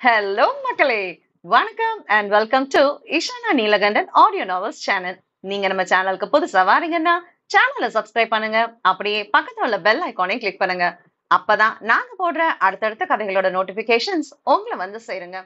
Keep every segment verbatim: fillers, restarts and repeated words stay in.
Hello மக்களே, வணக்கம் and welcome to Ishana Neelakandan audio novels channel. நீங்க நம்ம சேனலுக்கு புதுசா வாரீங்கன்னா சேனலை சப்ஸ்கிரைப் பண்ணுங்க. அப்படியே பக்கத்துல உள்ள பெல் ஐகானை கிளிக் பண்ணுங்க. அப்பதான் நாங்க போடுற அடுத்தடுத்த கதைகளோட நோட்டிபிகேஷன்ஸ் உங்களை வந்து சேருங்க.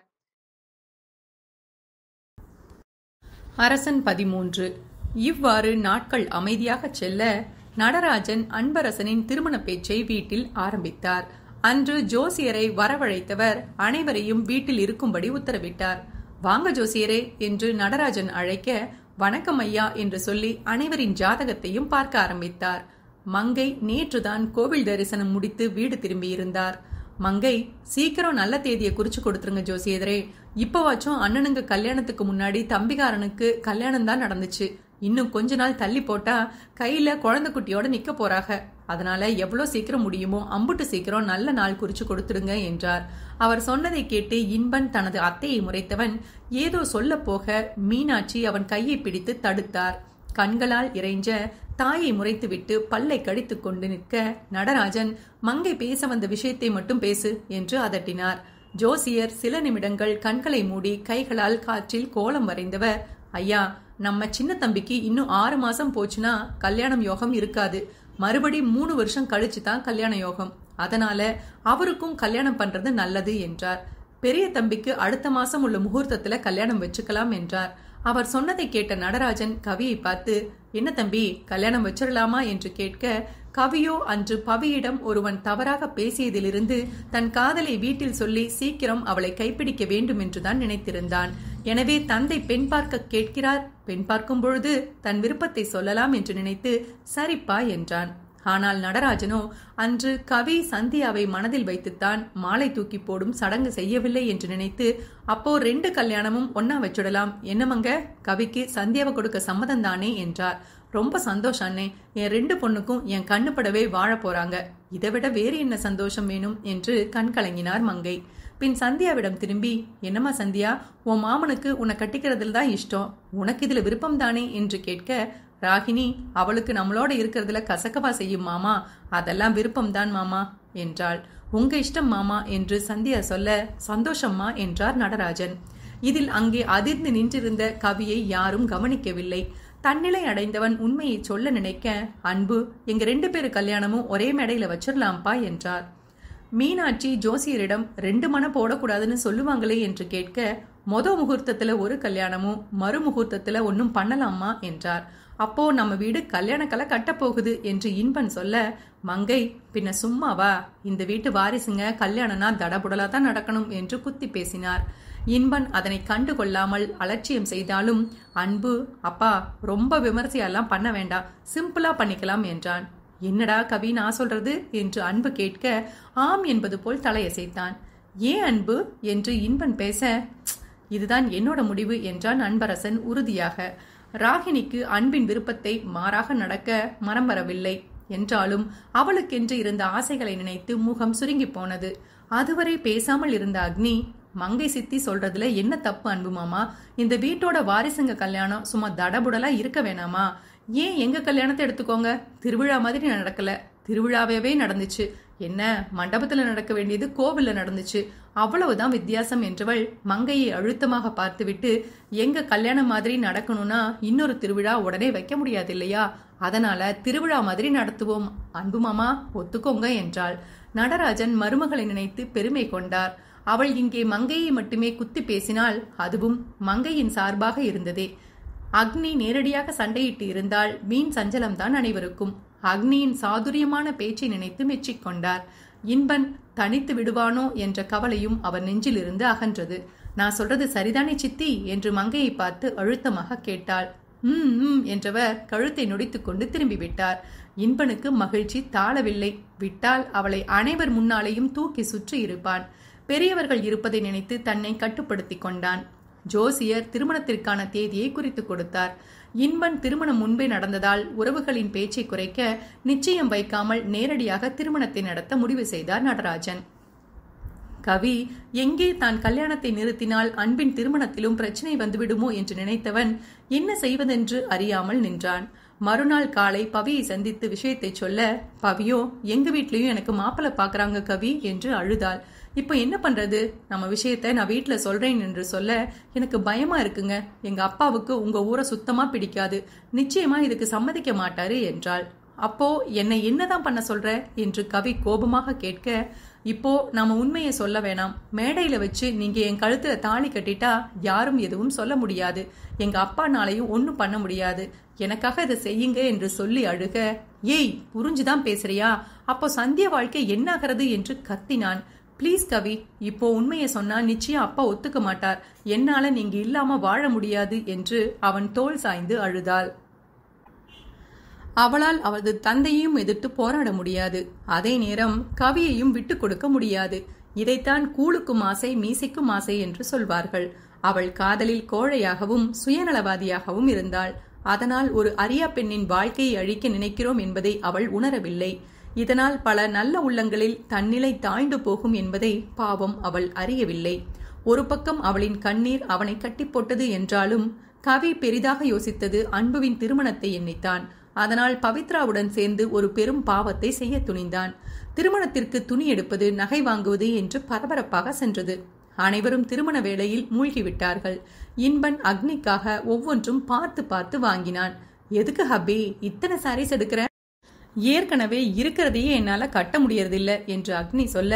அரசன் பதிமூன்று. இவ்வாறு நாட்கள் அமைதியாக செல்ல நடராஜன் அன்பரசனின் திருமண பேச்சை வீட்டில் ஆரம்பித்தார். அன்று ஜோசியரை வரவழைத்தவர் அனைவரையும் வீட்டில் இருக்கும்படி உத்தரவிட்டார். வாங்க ஜோசியரே என்று நடராஜன் அழைக்க, வணக்கம் ஐயா என்று சொல்லி அனைவரின் ஜாதகத்தையும் பார்க்க ஆரம்பித்தார். மங்கை நேற்றுதான் கோவில் தரிசனம் முடித்து வீடு திரும்பியிருந்தார். மங்கை, சீக்கிரம் நல்ல தேதியை குறிச்சு கொடுத்துருங்க ஜோசியரே. இப்பவாச்சும் அண்ணனுங்க கல்யாணத்துக்கு முன்னாடி தம்பிகாரனுக்கு கல்யாணம் தான் நடந்துச்சு. இன்னும் கொஞ்ச நாள் தள்ளி போட்டா கையில குழந்தை குட்டியோட நிக்க போறாங்க. அதனால எவ்வளவு சீக்கிரம் முடியுமோ அம்புட்டு சீக்கிரம் நல்ல நாள் குறிச்சு கொடுத்துடுங்க என்றார். அவர் சொன்னதை கேட்டு இன்பன் தனது அத்தையை முறைத்தவன் ஏதோ சொல்ல போக மீனாட்சி அவன் கையை பிடித்து தடுத்தார். கண்களால் இறைஞ்ச தாயை முறைத்துவிட்டு பல்லை கடித்து கொண்டு நிற்க நடராஜன், மங்கை பேச வந்த விஷயத்தை மட்டும் பேசு என்று அதட்டினார். ஜோசியர் சில நிமிடங்கள் கண்களை மூடி கைகளால் காற்றில் கோலம் வரைந்தவர், ஐயா, நம்ம சின்ன தம்பிக்கு இன்னும் ஆறு மாசம் போச்சுன்னா கல்யாணம் யோகம் இருக்காது. மறுபடி மூணு வருஷம் கழிச்சு தான் கல்யாண யோகம். அதனால அவருக்கும் கல்யாணம் பண்றது நல்லது என்றார். பெரிய தம்பிக்கு அடுத்த மாசம் உள்ள முகூர்த்தத்துல கல்யாணம் வச்சுக்கலாம் என்றார். அவர் சொன்னதை கேட்ட நடராஜன் கவியை பார்த்து, என்ன தம்பி, கல்யாணம் வச்சிடலாமா என்று கேட்க, கவியோ அன்று பவியிடம் ஒருவன் தவறாக பேசியதிலிருந்து தன் காதலை வீட்டில் சொல்லி சீக்கிரம் அவளை கைப்பிடிக்க வேண்டும் என்றுதான் நினைத்திருந்தான். எனவே தந்தை பெண் பார்க்க கேட்கிறார், பெண் பார்க்கும் பொழுது தன் விருப்பத்தை சொல்லலாம் என்று நினைத்து சரிப்பா என்றான். ஆனால் நடராஜனோ அன்று கவி சந்தியாவை மனதில் வைத்துத்தான் மாலை தூக்கி போடும் சடங்கு செய்யவில்லை என்று நினைத்து, அப்போ ரெண்டு கல்யாணமும் ஒன்னா வச்சுடலாம், என்னமங்க, கவிக்கு சந்தியாவை கொடுக்க சம்மதம் தானே என்றார். ரொம்ப சந்தோஷம் அண்ணே, என் ரெண்டு பொண்ணுக்கும் என் கண்ணு படவே வாழ போறாங்க. இதை விட வேறு என்ன சந்தோஷம் வேணும் என்று கண் கலங்கினார் மங்கை. பின் சந்தியாவிடம் திரும்பி, என்னம்மா சந்தியா, உன் மாமனுக்கு உன்னை கட்டிக்கிறதுல தான் இஷ்டம், உனக்கு இதுல விருப்பம் தானே என்று கேட்க, ராகினி, அவளுக்கு நம்மளோட இருக்கிறதுல கசக்கவா செய்யும் மாமா, அதெல்லாம் விருப்பம் தான் மாமா என்றாள். உங்க இஷ்டம் மாமா என்று சந்தியா சொல்ல, சந்தோஷம்மா என்றார் நடராஜன். இதில் அங்கே அதிர்ந்து நின்றிருந்த கவியை யாரும் கவனிக்கவில்லை. தன்னிலை அடைந்தவன் உண்மையை சொல்ல நினைக்க, அன்பு, எங்க ரெண்டு பேரு கல்யாணமும் ஒரே மேடையில வச்சிடலாம்பா என்றார். மீனாட்சி ஜோசியரிடம் ரெண்டு மனம் போடக்கூடாதுன்னு சொல்லுவாங்களே என்று கேட்க, மொத முகூர்த்தத்துல ஒரு கல்யாணமும் மறு முகூர்த்தத்துல ஒன்னும் பண்ணலாமா என்றார். அப்போ நம்ம வீடு கல்யாணக்கலை கட்டப்போகுது என்று இன்பன் சொல்ல, மங்கை, பின்ன சும்மாவா, இந்த வீட்டு வாரிசுங்க கல்யாணம்னா தடபுடலா தான் நடக்கணும் என்று குத்தி பேசினார். இன்பன் அதனை கண்டு கொள்ளாமல் அலட்சியம் செய்தாலும், அன்பு, அப்பா, ரொம்ப விமர்சையெல்லாம் பண்ண வேண்டாம், சிம்பிளா பண்ணிக்கலாம் என்றான். என்னடா கவி நான் சொல்றது என்று அன்பு கேட்க, ஆம் என்பது போல் தலையசைத்தான். ஏன் அன்பு என்று இன்பன் பேச, இதுதான் என்னோட முடிவு என்றான் அன்பரசன் உறுதியாக. ராகினிக்கு அன்பின் விருப்பத்தை மாறாக நடக்க மனம் வரவில்லை என்றாலும் அவளுக்கென்று இருந்த ஆசைகளை நினைத்து முகம் சுருங்கி போனது. அதுவரை பேசாமல் இருந்த அக்னி, மங்கை சித்தி சொல்றதுல என்ன தப்பு அன்பு மாமா, இந்த வீட்டோட வாரிசுங்க கல்யாணம் சும்மா தடபுடலா இருக்க வேணாமா, ஏன் எங்க கல்யாணத்தை எடுத்துக்கோங்க, திருவிழா மாதிரி நடக்கல, திருவிழாவே நடந்துச்சு, என்ன மண்டபத்துல நடக்க வேண்டியது கோவில்ல நடந்துச்சு, அவ்வளவுதான் வித்தியாசம் என்றவள் மங்கையை அழுத்தமாக பார்த்துவிட்டு, எங்க கல்யாணம் மாதிரி நடக்கணும்னா இன்னொரு திருவிழா உடனே வைக்க முடியாது இல்லையா, அதனால திருவிழா மாதிரி நடத்துவோம் அன்பு மாமா, ஒத்துக்கோங்க என்றாள். நடராஜன் மருமகளை நினைத்து பெருமை கொண்டார். அவள் இங்கே மங்கையை மட்டுமே குத்தி பேசினால் அதுவும் மங்கையின் சார்பாக இருந்ததே. அக்னி நேரடியாக சண்டையிட்டு இருந்தால் மீன் சஞ்சலம்தான் அனைவருக்கும். அக்னியின் சாதுரியமான பேச்சை நினைத்து மெச்சிக்கொண்டார். இன்பன் தனித்து விடுவானோ என்ற கவலையும் அவர் நெஞ்சிலிருந்து அகன்றது. நான் சொல்றது சரிதானே சித்தி என்று மங்கையை பார்த்து அழுத்தமாக கேட்டாள். உம் உம் என்றவர் கழுத்தை நொடித்துக் கொண்டு திரும்பி விட்டார். இன்பனுக்கு மகிழ்ச்சி தாழவில்லை. விட்டால் அவளை அனைவர் முன்னாலேயும் தூக்கி சுற்றி இருப்பான். பெரியவர்கள் இருப்பதை நினைத்து தன்னை கட்டுப்படுத்தி கொண்டான். ஜோசியர் திருமணத்திற்கான தேதியை குறித்து கொடுத்தார். இன்பன் திருமணம் முன்பே நடந்ததால் உறவுகளின் பேச்சை குறைக்க நிச்சயம் வைக்காமல் நேரடியாக திருமணத்தை நடத்த முடிவு செய்தார் நடராஜன். கவி எங்கே தான் கல்யாணத்தை நிறுத்தினால் அன்பின் திருமணத்திலும் பிரச்சனை வந்துவிடுமோ என்று நினைத்தவன் என்ன செய்வதென்று அறியாமல் நின்றான். மறுநாள் காலை பவியை சந்தித்து விஷயத்தை சொல்ல, பவியோ எங்க வீட்லயும் எனக்கு மாப்பிள்ளை பாக்குறாங்க கவி என்று அழுதாள். இப்போ என்ன பண்றது? நம்ம விஷயத்த நான் வீட்டுல சொல்றேன் என்று சொல்ல எனக்கு பயமா இருக்குங்க. எங்க அப்பாவுக்கு உங்க ஊரை சுத்தமா பிடிக்காது, நிச்சயமா இதுக்கு சம்மதிக்க மாட்டாரு என்றாள். அப்போ என்னை என்னதான் பண்ண சொல்ற என்று கவி கோபமாக கேட்க, இப்போ நாம உண்மையை சொல்ல வேணாம். மேடையில வச்சு நீங்க என் கழுத்துல தாலி கட்டிட்டா யாரும் எதுவும் சொல்ல முடியாது. எங்க அப்பானாலையும் ஒன்னும் பண்ண முடியாது. எனக்காக இதை செய்யுங்க என்று சொல்லி அழுக, ஏய் புரிஞ்சுதான் பேசுறியா? அப்போ சந்தியா வாழ்க்கை என்னாகிறது என்று கத்தினான். பிளீஸ் கவி, இப்போ உண்மையை சொன்னா நிச்சயம் அப்பா ஒத்துக்க மாட்டார். என்னால நீங்க இல்லாம வாழ முடியாது என்று அவன் தோள் சாய்ந்து அழுதாள். அவளால் அவரது தந்தையையும் எதிர்த்து போராட முடியாது. அதே நேரம் கவியையும் விட்டு கொடுக்க முடியாது. இதைத்தான் கூழுக்கும் ஆசை மீசைக்கும் ஆசை என்று சொல்வார்கள். அவள் காதலில் கோழையாகவும் சுயநலவாதியாகவும் இருந்தாள். அதனால் ஒரு அரியா பெண்ணின் வாழ்க்கையை அழிக்க நினைக்கிறோம் என்பதை அவள் உணரவில்லை. இதனால் பல நல்ல உள்ளங்களில் தன்னிலை தாழ்ந்து போகும் என்பதை பாவம் அவள் அறியவில்லை. ஒரு பக்கம் அவளின் கண்ணீர் அவனை கட்டி போட்டது என்றாலும் கவி பெரிதாக யோசித்தது அன்புவின் திருமணத்தை எண்ணித்தான். அதனால் பவித்ராவுடன் சேர்ந்து ஒரு பெரும் பாவத்தை செய்ய துணிந்தான். திருமணத்திற்கு துணி எடுப்பது, நகை வாங்குவது என்று பரபரப்பாக சென்றது. அனைவரும் திருமண வேளையில் மூழ்கிவிட்டார்கள். இன்பன் அக்னிக்காக ஒவ்வொன்றும் பார்த்து பார்த்து வாங்கினான். எதுக்கு ஹப்பி இத்தனை சாரீஸ் எடுக்கிற? ஏற்கனவே இருக்கிறதையே என்னால கட்ட முடியறதில்ல என்று அக்னி சொல்ல,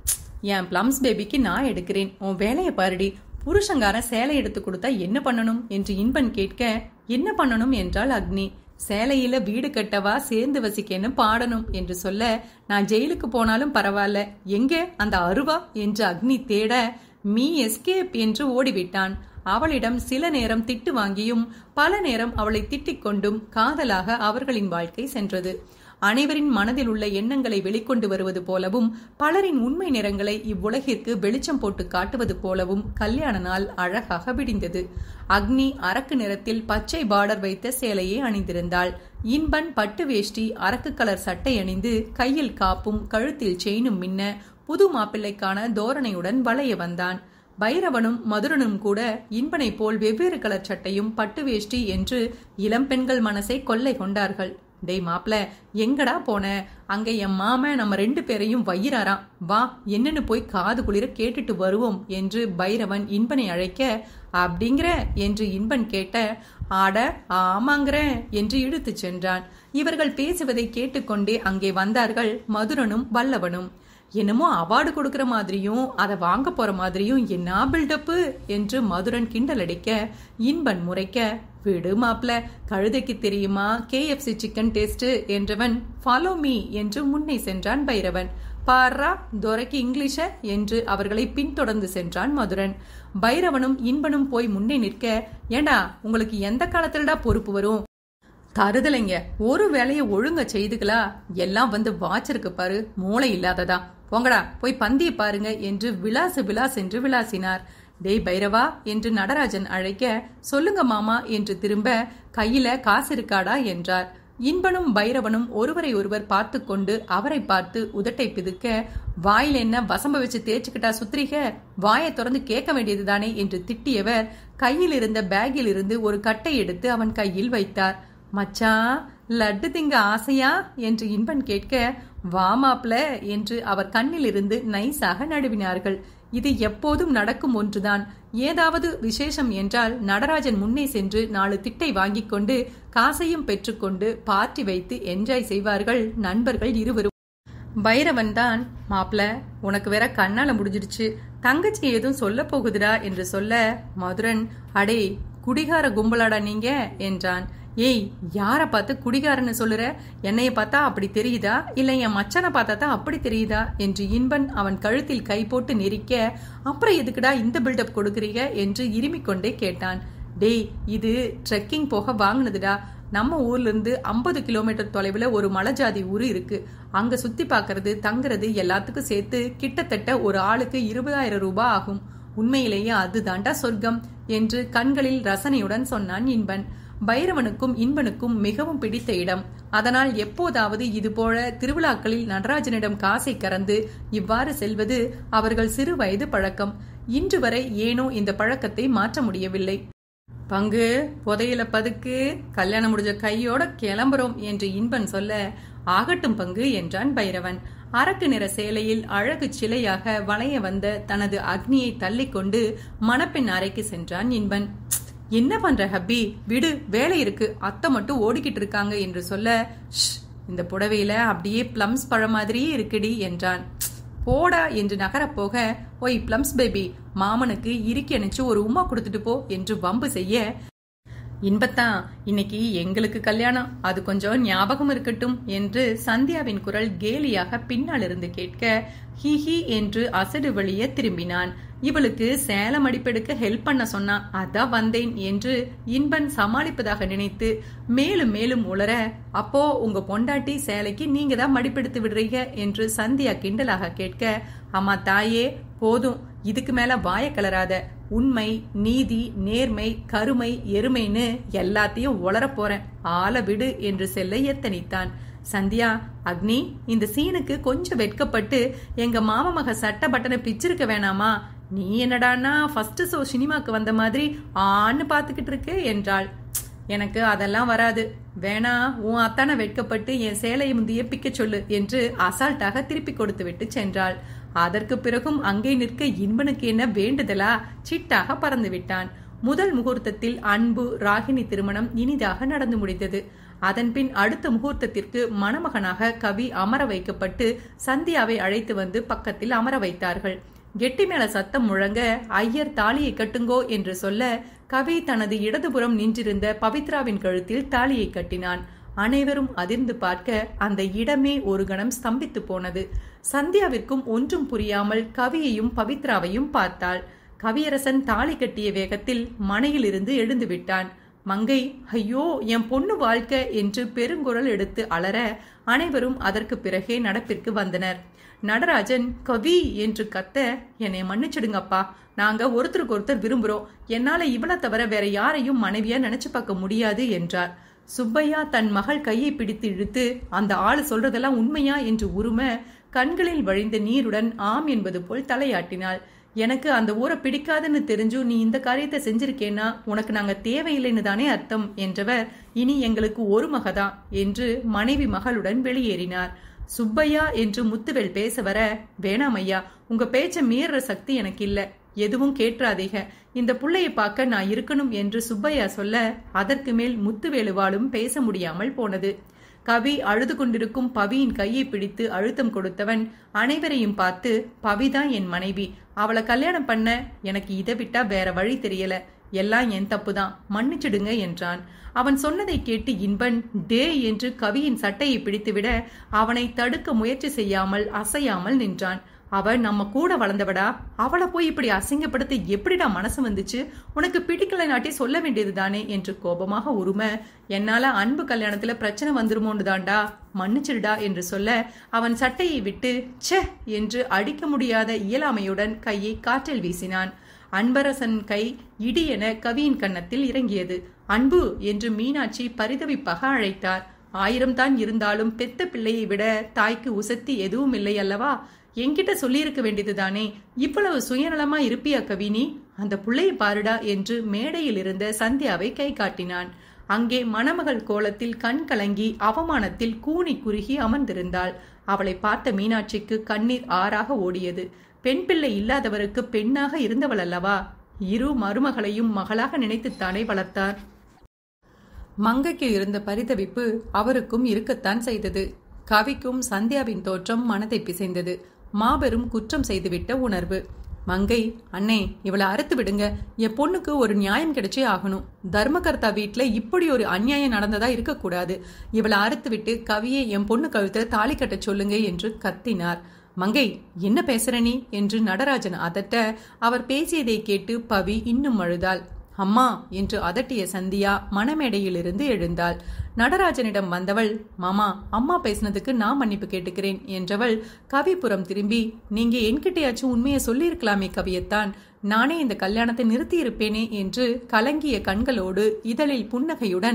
என் பிளம்ஸ் பேபிக்கு நான் எடுக்கிறேன், உன் வேலையை பாருடி. புருஷங்காரன் சேலை எடுத்து கொடுத்தா என்ன பண்ணணும் என்று இன்பன் கேட்க, என்ன பண்ணணும் என்றால் அக்னி, சேலையில வீடு கட்டவா சேர்ந்து வசிக்கன்னு பாடணும் என்று சொல்ல, நான் ஜெயிலுக்கு போனாலும் பரவாயில்ல, எங்க அந்த அருவா என்று அக்னி தேட, மீ எஸ்கேப் என்று ஓடிவிட்டான். அவளிடம் சில நேரம் திட்டு வாங்கியும் பல நேரம் அவளை திட்டிக் கொண்டும் காதலாக அவர்களின் வாழ்க்கை சென்றது. அனைவரின் மனதில் உள்ள எண்ணங்களை வெளிக்கொண்டு வருவது போலவும் பலரின் உண்மை நிறங்களை இவ்வுலகிற்கு வெளிச்சம் போட்டு காட்டுவது போலவும் கல்யாண நாள் அழகாக விடிந்தது. அக்னி அரக்கு நிறத்தில் பச்சை பார்டர் வைத்த சேலையை அணிந்திருந்தாள். இன்பன் பட்டு வேஷ்டி அரக்கு கலர் சட்டை அணிந்து கையில் காப்பும் கழுத்தில் செயினும் மின்ன புது மாப்பிள்ளைக்கான தோரணையுடன் வளைய வந்தான். பைரவனும் மதுரனும் கூட இன்பனை போல் வெவ்வேறு கலர் சட்டையும் பட்டு வேஷ்டி என்று இளம் பெண்கள் மனசை கொள்ளை கொண்டார்கள். டேய் மாப்பிள, எங்கடா போன? அங்க என் மாம நம்ம ரெண்டு பேரையும் வையிறாராம், வா என்னன்னு போய் காது குளிர கேட்டுட்டு வருவோம் என்று பைரவன் இன்பனை அழைக்க, அப்படிங்கிற என்று இன்பன் கேட்ட, ஆட ஆமாங்கிற என்று இழுத்து சென்றான். இவர்கள் பேசுவதை கேட்டுக்கொண்டே அங்கே வந்தார்கள் மதுரனும் வல்லவனும். என்னமோ அவார்டு கொடுக்கிற மாதிரியும் அதை வாங்க போற மாதிரியும் என்ன பில்டப்பு என்று மதுரன் கிண்டல் அடிக்க, இன்பன் முறைக்க, விடு மாப்ள, கழுதைக்கு தெரியுமா K F C chicken taste என்றவன் ஃபாலோ மீ என்று முன்னே சென்றான் பைரவன். பாரா துரைக்கு இங்கிலீஷ என்று அவர்களை பின்தொடர்ந்து சென்றான் மதுரன். பைரவனும் இன்பனும் போய் முன்னே நிற்க, ஏண்டா உங்களுக்கு எந்த காலத்துலடா பொறுப்பு வரும்? தருதலைங்க, ஒரு வேலையை ஒழுங்க செய்துகளா, எல்லாம் வந்து வாச்சிருக்கு பாரு, மூளை இல்லாததா, போங்கடா போய் பந்திய பாருங்க என்று விலாசு விலாஸ் என்று விளாசினார். டேய் பைரவா என்று நடராஜன் அழைக்க, சொல்லுங்க மாமா என்று திரும்ப, கையில காசு இருக்காடா என்றார். இன்பனும் பைரவனும் ஒருவரை ஒருவர் பார்த்து கொண்டு அவரை பார்த்து உதட்டை பிதுக்க, வாயில் என்ன வசம்ப வச்சு தேய்ச்சிக்கிட்டா சுத்திரிக, வாயை திறந்து கேட்க வேண்டியதுதானே என்று திட்டியவர் கையில் இருந்த பேக்கில் இருந்து ஒரு கட்டை எடுத்து அவன் கையில் வைத்தார். மச்சான் லட்டு திங்க ஆசையா என்று இன்பன் கேட்க, வா மாப்ள என்று அவர் கண்ணில் இருந்து நைஸாக நடுவினார்கள். இது எப்போதும் நடக்கும் ஒன்றுதான். ஏதாவது விசேஷம் என்றால் நடராஜன் முன்னே சென்று நாலு திட்டை வாங்கிக் கொண்டு காசையும் பெற்றுக்கொண்டு பார்ட்டி வைத்து என்ஜாய் செய்வார்கள் நண்பர்கள் இருவரும். பைரவன் தான், மாப்ள உனக்கு வேற கண்ணால முடிஞ்சிடுச்சு, தங்கச்சி ஏதும் சொல்ல போகுதுடா என்று சொல்ல, மதுரன், அடே குடிகார கும்பலாடா நீங்க என்றான். ஏய் யார பார்த்து குடிகாரன்னு சொல்லுற? என்னைய பார்த்தா அப்படி தெரியுதா, இல்ல என் மச்சனை பார்த்தா தான் அப்படி தெரியுதா என்று இன்பன் அவன் கழுத்தில் கை போட்டு நெரிக்க, அப்புறம் எதுக்குடா இந்த பில்டப் கொடுக்குறீங்க என்று இருமிக்கொண்டே கேட்டான். டேய் இது ட்ரெக்கிங் போக வாங்கினதுடா, நம்ம ஊர்ல இருந்து ஐம்பது கிலோமீட்டர் தொலைவுல ஒரு மலைஜாதி ஊரு இருக்கு, அங்க சுத்தி பாக்குறது தங்குறது எல்லாத்துக்கும் சேர்த்து கிட்டத்தட்ட ஒரு ஆளுக்கு இருபதாயிரம் ரூபாய் ஆகும். உண்மையிலேயே அதுதான்டா சொர்க்கம் என்று கண்களில் ரசனையுடன் சொன்னான் இன்பன். பைரவனுக்கும் இன்பனுக்கும் மிகவும் பிடித்த இடம். அதனால் எப்போதாவது இதுபோல திருவிழாக்களில் நடராஜனிடம் காசை கறந்து இவ்வாறு செல்வது அவர்கள் சிறு வயது பழக்கம். இன்று வரை ஏனோ இந்த பழக்கத்தை மாற்ற முடியவில்லை. பங்கு புதையில பதுக்கு, கல்யாணம் முடிஞ்ச கையோட கிளம்புறோம் என்று இன்பன் சொல்ல, ஆகட்டும் பங்கு என்றான் பைரவன். அரக்கு நிற சேலையில் அழகு சிலையாக வளைய வந்த தனது அக்னியை தள்ளிக்கொண்டு மணப்பெண் அறைக்கு சென்றான் இன்பன். என்ன பண்ற ஹப்பி, விடு, வேலை இருக்கு, அத்தை மட்டும் ஓடிக்கிட்டு இருக்காங்க என்று சொல்ல, இந்த புடவையில அப்படியே பிளம்ஸ் பழம் மாதிரியே இருக்குடி என்றான். போடா என்று நகரப்போக, ஒய் பிளம்ஸ் பேபி, மாமனுக்கு இறுக்கி அணைச்சு ஒரு உமா கொடுத்துட்டு போ என்று வம்பு செய்ய, இன்பத்தான் இன்னைக்கு எங்களுக்கு கல்யாணம், அது கொஞ்சம் ஞாபகம் இருக்கட்டும் என்று சந்தியாவின் குரல் கேலியாக பின்னால் இருந்து கேட்க, ஹி ஹி என்று அசடு வழிய திரும்பினான். இவளுக்கு சேலம் அடிப்பெடுக்க ஹெல்ப் பண்ண சொன்னா, அதான் வந்தேன் என்று இன்பன் சமாளிப்பதாக நினைத்து மேலும் மேலும் உளர, அப்போ உங்க பொண்டாட்டி சேலைக்கு நீங்க தான் மடிப்பெடுத்து விடுறீங்க என்று சந்தியா கிண்டலாக கேட்க, அம்மா தாயே போதும், இதுக்கு மேல வாய கலராத, உண்மை, நீதி, நேர்மை, கருமை, எருமைன்னு எல்லாத்தையும் உளர போறேன், ஆள விடு என்று செல்ல எத்தனித்தான். சந்தியா, அக்னி, இந்த சீனுக்கு கொஞ்சம் வெட்கப்பட்டு எங்க மாமா மக சட்ட பட்டனை பிச்சிருக்க வேணாமா? நீ என்னடானா ஃபர்ஸ்ட் ஷோ சினிமாக்கு வந்த மாதிரி ஆன்னு பாத்துக்கிட்டு இருக்கு என்றாள். எனக்கு அதெல்லாம் வராது, வேணா உன் அத்தான வெட்கப்பட்டு என் சேலையை முந்திய பிக்க சொல்லு என்று அசால்ட்டாக திருப்பி கொடுத்து விட்டு சென்றாள். அதற்கு பிறகும் அங்கே நிற்க இன்பனுக்கு என்ன வேண்டுதலா, சிட்டாக பறந்து விட்டான். முதல் முகூர்த்தத்தில் அன்பு ராகினி திருமணம் இனிதாக நடந்து முடிந்தது. அதன்பின் அடுத்த முகூர்த்தத்திற்கு மணமகனாக கவி அமர வைக்கப்பட்டு சந்தியாவை அழைத்து வந்து பக்கத்தில் அமர வைத்தார்கள். கெட்டி மேல சத்தம் முழங்க, ஐயர் தாலியை கட்டுங்கோ என்று சொல்ல, கவி தனது இடதுபுறம் நின்றிருந்த பவித்ராவின் கழுத்தில் தாலியை கட்டினான். அனைவரும் அதிர்ந்து பார்க்க அந்த இடமே ஒரு கணம் ஸ்தம்பித்து போனது. சந்தியாவிற்கும் ஒன்றும் புரியாமல் கவியையும் பவித்ராவையும் பார்த்தாள். கவியரசன் தாலி கட்டிய வேகத்தில் மனையில் இருந்து எழுந்து விட்டான். மங்கை, ஐயோ என் பொண்ணு வாழ்க்கை என்று பெருங்குரல் எடுத்து அலற, அனைவரும் அதற்கு பிறகே நடப்பிற்கு வந்தனர். நடராஜன் கவி என்று கத்த, என்னை மன்னிச்சிடுங்கப்பா, நாங்க ஒருத்தருக்கு ஒருத்தர் விரும்புறோம், என்னால இவளை தவிர வேற யாரையும் மனைவியா நினைச்சு பார்க்க முடியாது என்றார். சுப்பையா தன் மகள் கையை பிடித்து இழுத்து, அந்த ஆளு சொல்றதெல்லாம் உண்மையா என்று உரும, கண்களில் வழிந்த நீருடன் ஆம் என்பது போல் தலையாட்டினாள். எனக்கு அந்த ஊரை பிடிக்காதுன்னு தெரிஞ்சும் நீ இந்த காரியத்தை செஞ்சிருக்கேன்னா உனக்கு நாங்க தேவையில்லைன்னு தானே அர்த்தம் என்றவர், இனி எங்களுக்கு ஒரு மகதான் என்று மனைவி மகளுடன் வெளியேறினார். சுப்பையா என்று முத்துவேல் பேச வர, வேணாம் ஐயா, உங்க பேச்ச மீற சக்தி எனக்கு இல்ல, எதுவும் கேட்றாதீங்க, இந்த புள்ளையை பார்க்க நான் இருக்கணும் என்று சுப்பையா சொல்ல, அதற்கு மேல் முத்துவேலுவாலும் பேச முடியாமல் போனது. கவி அழுது கொண்டிருக்கும் பவியின் கையை பிடித்து அழுத்தம் கொடுத்தவன் அனைவரையும் பார்த்து, பவிதான் என் மனைவி, அவளை கல்யாணம் பண்ண எனக்கு இதை விட்டா வேற வழி தெரியல, எல்லாம் என் தப்புதான், மன்னிச்சிடுங்க என்றான். அவன் சொன்னதை கேட்டு இன்பன் டே என்று கவியின் சட்டையை பிடித்துவிட, அவனை தடுக்க முயற்சி செய்யாமல் அசையாமல் நின்றான். அவ நம்ம கூட வளர்ந்தவடா, அவளை போய் இப்படி அசிங்கப்படுத்த எப்படிடா மனசு வந்துச்சு, உனக்கு பிடிக்கல நாட்டி சொல்ல வேண்டியது தானே என்று கோபமாக உரும, என்னால அன்பு கல்யாணத்துல பிரச்சனை வந்துருமோன்னு தாண்டா, மன்னிச்சிடுடா என்று சொல்ல, அவன் சட்டையை விட்டு ச்சே என்று அடிக்க முடியாத இயலாமையுடன் கையை காற்றில் வீசினான். அன்பரசன் கை இடியென கவியின் கன்னத்தில் இறங்கியது. அன்பு என்று மீனாட்சி பரிதவிப்பாக அழைத்தார். ஆயிரம் தான் இருந்தாலும் பெத்த பிள்ளையை விட தாய்க்கு உசத்தி எதுவும் இல்லை அல்லவா? என்கிட்ட சொல்லியிருக்க வேண்டியதுதானே, இவ்வளவு சுயநலமா இருப்பியா கவினி, அந்த புள்ளையை பாருடா என்று மேடையில் இருந்த சந்தியாவை கை காட்டினான். அங்கே மணமகள் கோலத்தில் கண் கலங்கி அவமானத்தில் கூனி குறுகி அமர்ந்திருந்தாள். அவளை பார்த்த மீனாட்சிக்கு கண்ணீர் ஆறாக ஓடியது. பெண் பிள்ளை இல்லாதவருக்கு பெண்ணாக இருந்தவள் அல்லவா? இரு மருமகளையும் மகளாக நினைத்துத்தானே வளர்த்தார். மங்கைக்கு இருந்த பரிதவிப்பு அவருக்கும் இருக்கத்தான் செய்தது. கவிக்கும் சந்தியாவின் தோற்றம் மனதை பிசைந்தது. மாபெரும் குற்றம் செய்துவிட்ட உணர்வு. மங்கை, அண்ணே, இவளை அறுத்து விடுங்க, என் பொண்ணுக்கு ஒரு நியாயம் கிடைச்சே ஆகணும், தர்மகர்த்தா வீட்டுல இப்படி ஒரு அநியாயம் நடந்ததா இருக்கக்கூடாது, இவளை அறுத்து விட்டு கவியை என் பொண்ணு கழுத்துல தாலி கட்ட சொல்லுங்க என்று கத்தினார். மங்கை, என்ன பேசுற நீ என்று நடராஜன் அதட்ட, அவர் பேசியதை கேட்டு பவி இன்னும் அழுதாள். அம்மா என்று அதட்டிய சந்தியா மணமேடையிலிருந்து எழுந்தாள். நடராஜனிடம் வந்தவள், மாமா, அம்மா பேசினதுக்கு நான் மன்னிப்பு கேட்டுக்கிறேன் என்றவள் கவிபுரம் திரும்பி, நீங்க என்கிட்டயாச்சும் உண்மையை சொல்லியிருக்கலாமே கவியத்தான், நானே இந்த கல்யாணத்தை நிறுத்தி இருப்பேனே என்று கலங்கிய கண்களோடு இதழில் புன்னகையுடன்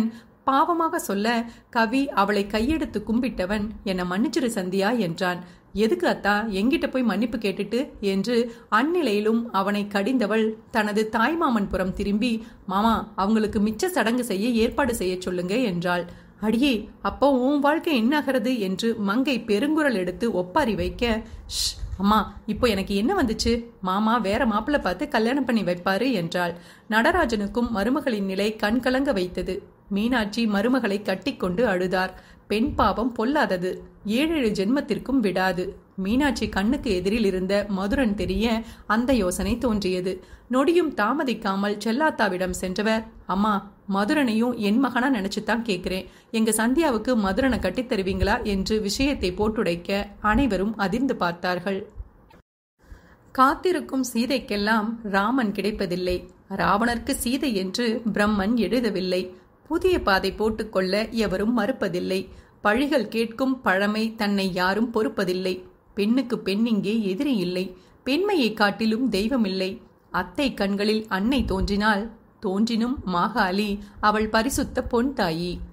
பாவமாக சொல்ல கவி அவளை கையெடுத்து கும்பிட்டவன், என்னை மன்னிச்சிரு சந்தியா என்றான். எதுக்கு அத்தா, எங்கிட்ட போய் மன்னிப்பு கேட்டுட்டு என்று அந்நிலையிலும் அவனை கடிந்தவள் தனது தாய்மாமன் புறம் திரும்பி, மாமா அவங்களுக்கு மிச்ச சடங்கு செய்ய ஏற்பாடு செய்ய சொல்லுங்க என்றாள். அடியே, அப்போ உன் வாழ்க்கை என்னாகிறது என்று மங்கை பெருங்குரல் எடுத்து ஒப்பாரி வைக்க, ஷ் அம்மா, இப்போ எனக்கு என்ன வந்துச்சு, மாமா வேற மாப்பிள்ளை பார்த்து கல்யாணம் பண்ணி வைப்பாரு என்றாள். நடராஜனுக்கும் மருமகளின் நிலை கண்கலங்க வைத்தது. மீனாட்சி மருமகளை கட்டிக்கொண்டு அழுதார். பெண் பாவம் பொல்லாதது, ஏழேழு ஜென்மத்திற்கும் விடாது. மீனாட்சி கண்ணுக்கு எதிரில் இருந்த மதுரன் தெரிய அந்த யோசனை தோன்றியது. நொடியும் தாமதிக்காமல் செல்லாத்தாவிடம் சென்றவர், அம்மா மதுரனையும் என் மகனா நினைச்சுதான் கேட்கிறேன், எங்க சந்தியாவுக்கு மதுரனை கட்டித் தருவீங்களா என்று விஷயத்தை போட்டுடைக்க அனைவரும் அதிர்ந்து பார்த்தார்கள். காத்திருக்கும் சீதைக்கெல்லாம் ராமன் கிடைப்பதில்லை. ராவணர்க்கு சீதை என்று பிரம்மன் எழுதவில்லை. புதிய பாதை போட்டுக்கொள்ள எவரும் மறுப்பதில்லை. பழிகள் கேட்கும் பழமை தன்னை யாரும் பொறுப்பதில்லை. பெண்ணுக்கு பெண் இங்கே எதிரி இல்லை. பெண்மையை காட்டிலும் தெய்வமில்லை. அத்தை கண்களில் அன்னை தோன்றினால் தோன்றினும் மாகாளி அவள் பரிசுத்த பொன் தாயி.